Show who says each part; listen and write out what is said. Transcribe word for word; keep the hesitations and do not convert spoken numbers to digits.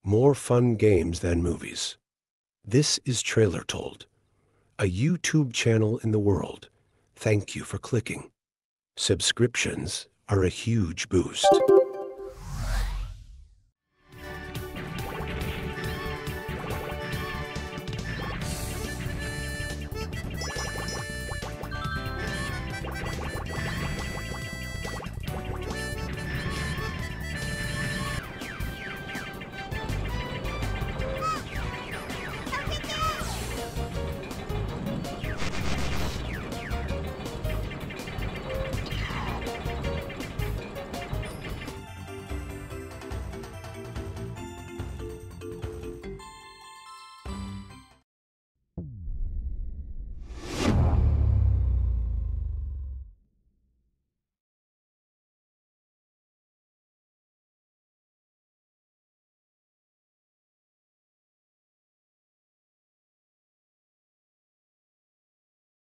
Speaker 1: more fun games than movies. This is Trailer Told, a YouTube channel in the world. Thank you for clicking. Subscriptions are a huge boost.